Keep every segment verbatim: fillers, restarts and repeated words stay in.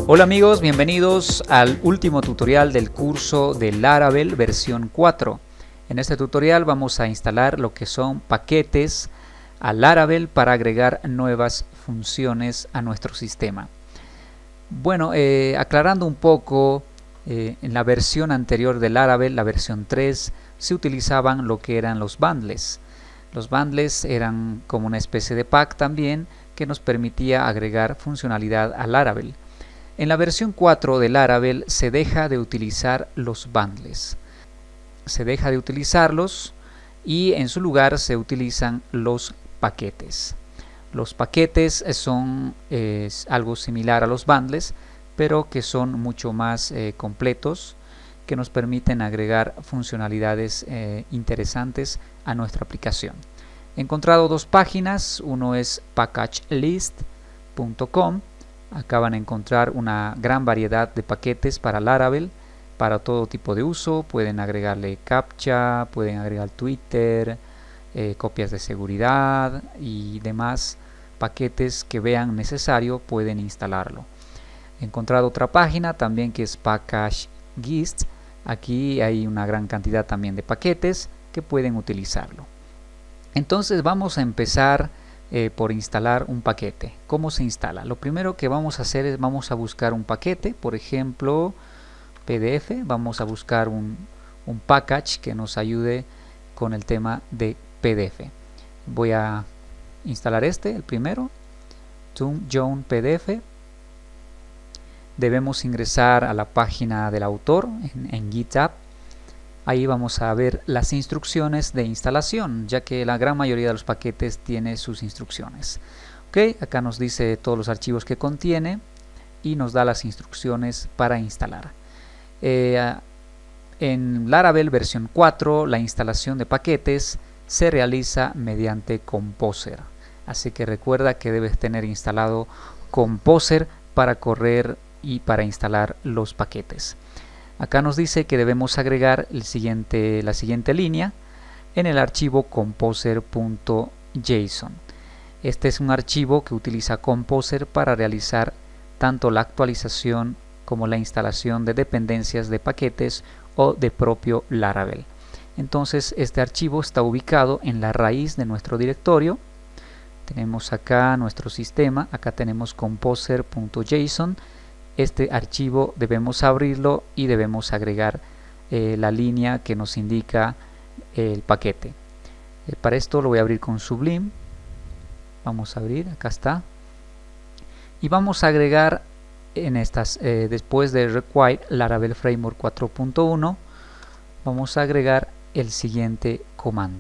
Hola amigos, bienvenidos al último tutorial del curso de Laravel versión cuatro. En este tutorial vamos a instalar lo que son paquetes a Laravel para agregar nuevas funciones a nuestro sistema. Bueno, eh, aclarando un poco, eh, en la versión anterior de Laravel, la versión tres, se utilizaban lo que eran los bundles. Los bundles eran como una especie de pack también que nos permitía agregar funcionalidad a Laravel. En la versión cuatro de Laravel se deja de utilizar los bundles. Se deja de utilizarlos y en su lugar se utilizan los paquetes. Los paquetes son eh, algo similar a los bundles, pero que son mucho más eh, completos, que nos permiten agregar funcionalidades eh, interesantes a nuestra aplicación. He encontrado dos páginas, uno es package list punto com. Acá van a encontrar una gran variedad de paquetes para Laravel, para todo tipo de uso. Pueden agregarle CAPTCHA, pueden agregar Twitter, eh, copias de seguridad y demás paquetes que vean necesario, pueden instalarlo. He encontrado otra página también que es Package Gist. Aquí hay una gran cantidad también de paquetes que pueden utilizarlo. Entonces vamos a empezar Eh, por instalar un paquete. ¿Cómo se instala? Lo primero que vamos a hacer es vamos a buscar un paquete, por ejemplo P D F. Vamos a buscar un, un package que nos ayude con el tema de P D F. Voy a instalar este, el primero, ToonJawn P D F. Debemos ingresar a la página del autor en, en GitHub. Ahí vamos a ver las instrucciones de instalación, ya que la gran mayoría de los paquetes tiene sus instrucciones. Ok, acá nos dice todos los archivos que contiene y nos da las instrucciones para instalar. Eh, en Laravel versión cuatro, la instalación de paquetes se realiza mediante Composer. Así que recuerda que debes tener instalado Composer para correr y para instalar los paquetes. Acá nos dice que debemos agregar el siguiente, la siguiente línea en el archivo composer punto json. Este es un archivo que utiliza Composer para realizar tanto la actualización como la instalación de dependencias de paquetes o de propio Laravel. Entonces este archivo está ubicado en la raíz de nuestro directorio. Tenemos acá nuestro sistema, acá tenemos composer punto json. Este archivo debemos abrirlo y debemos agregar eh, la línea que nos indica eh, el paquete. Eh, para esto lo voy a abrir con Sublime. Vamos a abrir, acá está. Y vamos a agregar en estas, eh, después de require Laravel Framework cuatro punto uno, vamos a agregar el siguiente comando.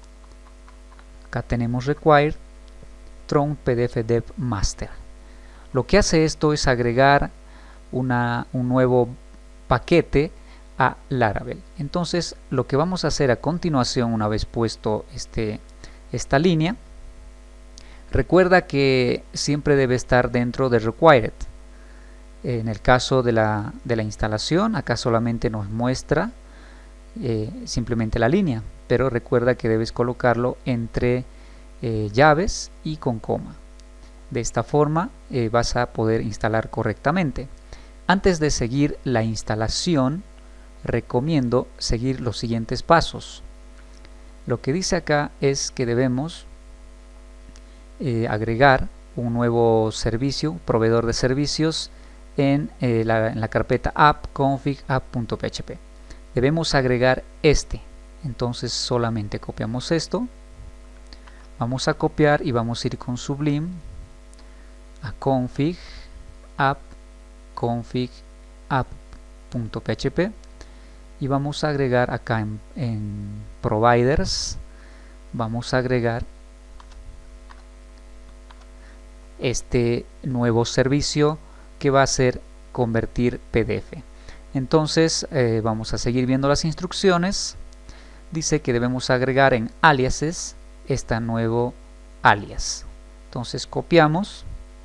Acá tenemos require Tron P D F Dev Master. Lo que hace esto es agregar una, un nuevo paquete a Laravel. Entonces lo que vamos a hacer a continuación, una vez puesto este, esta línea, recuerda que siempre debe estar dentro de required. En el caso de la, de la instalación, acá solamente nos muestra eh, simplemente la línea, pero recuerda que debes colocarlo entre eh, llaves y con coma. De esta forma eh, vas a poder instalar correctamente. Antes de seguir la instalación, recomiendo seguir los siguientes pasos. Lo que dice acá es que debemos eh, agregar un nuevo servicio, un proveedor de servicios en, eh, la, en la carpeta app config app.php. Debemos agregar este. Entonces solamente copiamos esto. Vamos a copiar y vamos a ir con Sublime a config app config app.php y vamos a agregar acá en, en providers, vamos a agregar este nuevo servicio que va a ser convertir P D F. Entonces eh, vamos a seguir viendo las instrucciones. Dice que debemos agregar en aliases este nuevo alias. Entonces copiamos.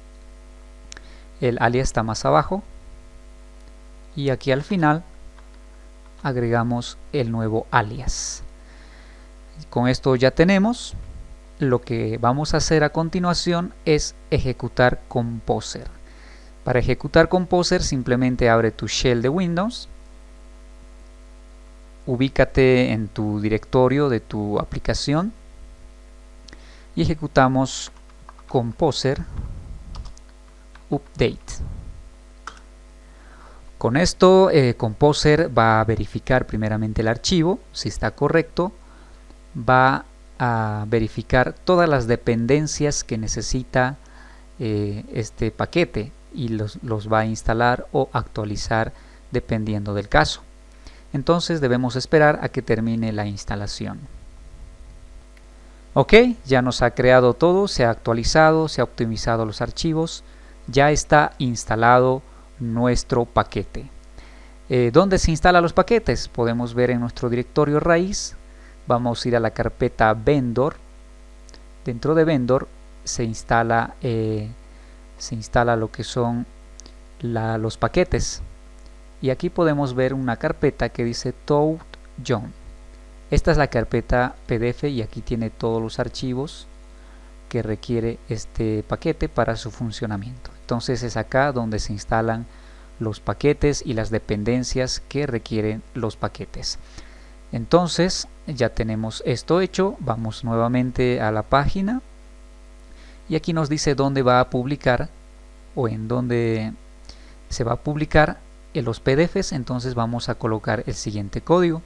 El alias está más abajo y aquí al final agregamos el nuevo alias. Con esto ya tenemos. Lo que vamos a hacer a continuación es ejecutar Composer. Para ejecutar Composer simplemente abre tu shell de Windows, ubícate en tu directorio de tu aplicación y ejecutamos Composer Update. Con esto eh, Composer va a verificar primeramente el archivo, si está correcto, va a verificar todas las dependencias que necesita eh, este paquete y los, los va a instalar o actualizar dependiendo del caso. Entonces debemos esperar a que termine la instalación. Ok, ya nos ha creado todo, se ha actualizado, se ha optimizado los archivos, ya está instalado nuestro paquete. Eh, ¿Dónde se instalan los paquetes? Podemos ver en nuestro directorio raíz. Vamos a ir a la carpeta Vendor. Dentro de Vendor se instala, eh, se instala lo que son la, los paquetes. Y aquí podemos ver una carpeta que dice ToadJohn. Esta es la carpeta P D F y aquí tiene todos los archivos que requiere este paquete para su funcionamiento. Entonces es acá donde se instalan los paquetes y las dependencias que requieren los paquetes. Entonces ya tenemos esto hecho, vamos nuevamente a la página y aquí nos dice dónde va a publicar o en dónde se va a publicar en los P D Fs. Entonces vamos a colocar el siguiente código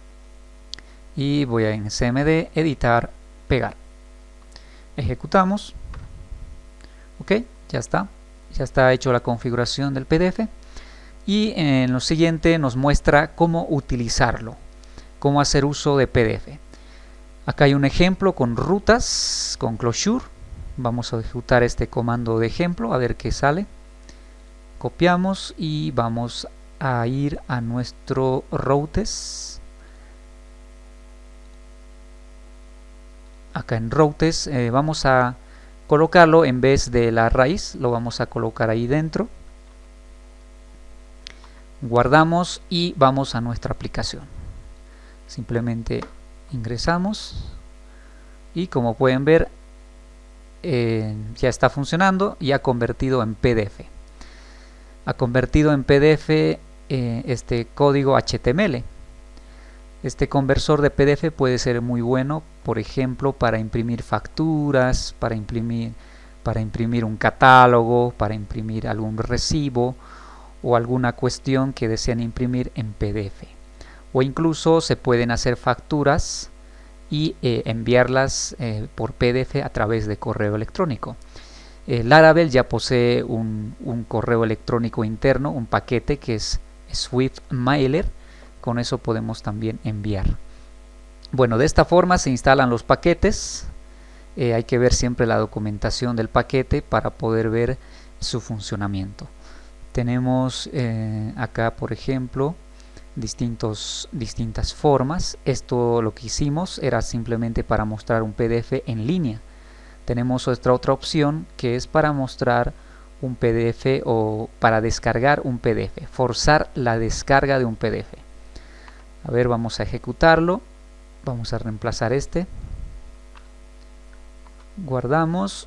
y voy a en C M D, editar, pegar. Ejecutamos. Ok, ya está. Ya está hecho la configuración del P D F. Y en lo siguiente nos muestra cómo utilizarlo, cómo hacer uso de P D F. Acá hay un ejemplo con rutas, con closure. Vamos a ejecutar este comando de ejemplo a ver qué sale. Copiamos y vamos a ir a nuestro routes. Acá en routes eh, vamos a colocarlo en vez de la raíz, lo vamos a colocar ahí dentro. Guardamos y vamos a nuestra aplicación. Simplemente ingresamos y como pueden ver eh, ya está funcionando y ha convertido en P D F. Ha convertido en P D F eh, este código H T M L. Este conversor de P D F puede ser muy bueno, por ejemplo, para imprimir facturas, para imprimir, para imprimir un catálogo, para imprimir algún recibo o alguna cuestión que desean imprimir en P D F. O incluso se pueden hacer facturas y eh, enviarlas eh, por P D F a través de correo electrónico. Eh, Laravel ya posee un, un correo electrónico interno, un paquete que es Swift Mailer. Con eso podemos también enviar. Bueno, de esta forma se instalan los paquetes. Eh, hay que ver siempre la documentación del paquete para poder ver su funcionamiento. Tenemos eh, acá, por ejemplo, distintos, distintas formas. Esto lo que hicimos era simplemente para mostrar un P D F en línea. Tenemos otra, otra opción que es para mostrar un P D F o para descargar un P D F, forzar la descarga de un P D F. A ver, vamos a ejecutarlo. Vamos a reemplazar este. Guardamos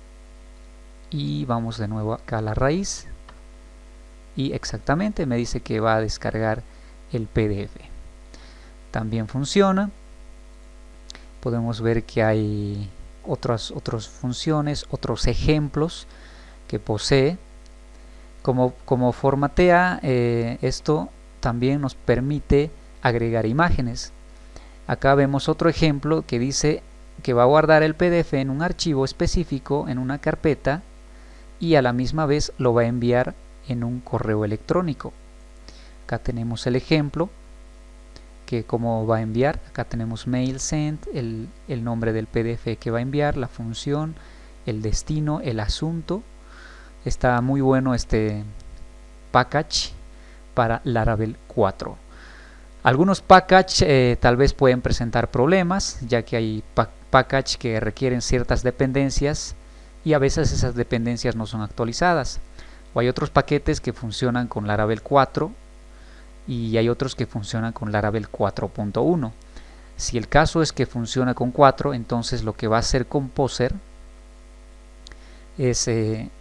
y vamos de nuevo acá a la raíz. Y exactamente me dice que va a descargar el P D F. También funciona. Podemos ver que hay otras, otras funciones, otros ejemplos que posee. Como, como formatea eh, esto, también nos permite agregar imágenes. Acá vemos otro ejemplo que dice que va a guardar el P D F en un archivo específico, en una carpeta, y a la misma vez lo va a enviar en un correo electrónico. Acá tenemos el ejemplo que cómo va a enviar. Acá tenemos mail send, el, el nombre del P D F que va a enviar, la función, el destino, el asunto. Está muy bueno este package para Laravel cuatro. Algunos packages eh, tal vez pueden presentar problemas, ya que hay pa packages que requieren ciertas dependencias y a veces esas dependencias no son actualizadas. O hay otros paquetes que funcionan con Laravel cuatro y hay otros que funcionan con Laravel cuatro punto uno. Si el caso es que funciona con cuatro, entonces lo que va a hacer Composer es eh,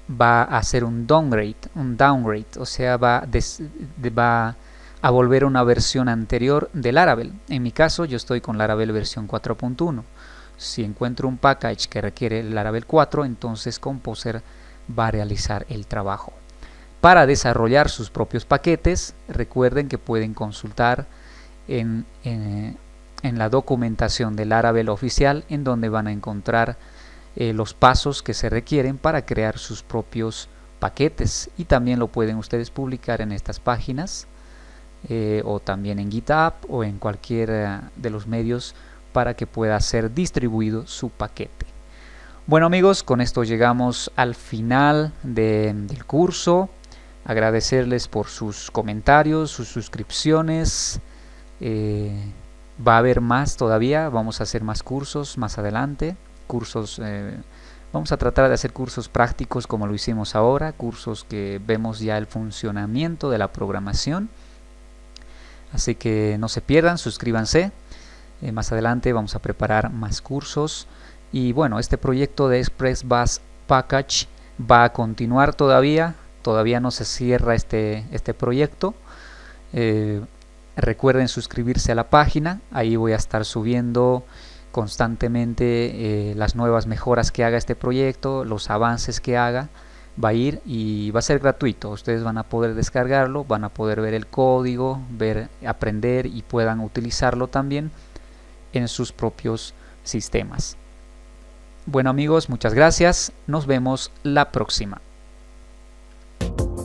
va a hacer un downgrade, un downgrade, o sea, va, des, de, va a volver a una versión anterior de Laravel. En mi caso, yo estoy con Laravel versión cuatro punto uno. Si encuentro un package que requiere Laravel cuatro, entonces Composer va a realizar el trabajo. Para desarrollar sus propios paquetes, recuerden que pueden consultar en, en, en la documentación de Laravel oficial, en donde van a encontrar eh, los pasos que se requieren para crear sus propios paquetes, y también lo pueden ustedes publicar en estas páginas eh, o también en GitHub o en cualquiera de los medios para que pueda ser distribuido su paquete. Bueno amigos, con esto llegamos al final de, del curso. Agradecerles por sus comentarios, sus suscripciones. Eh, va a haber más todavía, vamos a hacer más cursos más adelante. Cursos, eh, vamos a tratar de hacer cursos prácticos como lo hicimos ahora, cursos que vemos ya el funcionamiento de la programación. Así que no se pierdan, suscríbanse. Eh, más adelante vamos a preparar más cursos. Y bueno, este proyecto de Express Bus Package va a continuar todavía. Todavía no se cierra este, este proyecto. Eh, recuerden suscribirse a la página. Ahí voy a estar subiendo constantemente eh, las nuevas mejoras que haga este proyecto, los avances que haga. Va a ir y va a ser gratuito. Ustedes van a poder descargarlo, van a poder ver el código, ver, aprender y puedan utilizarlo también en sus propios sistemas. Bueno amigos, muchas gracias. Nos vemos la próxima.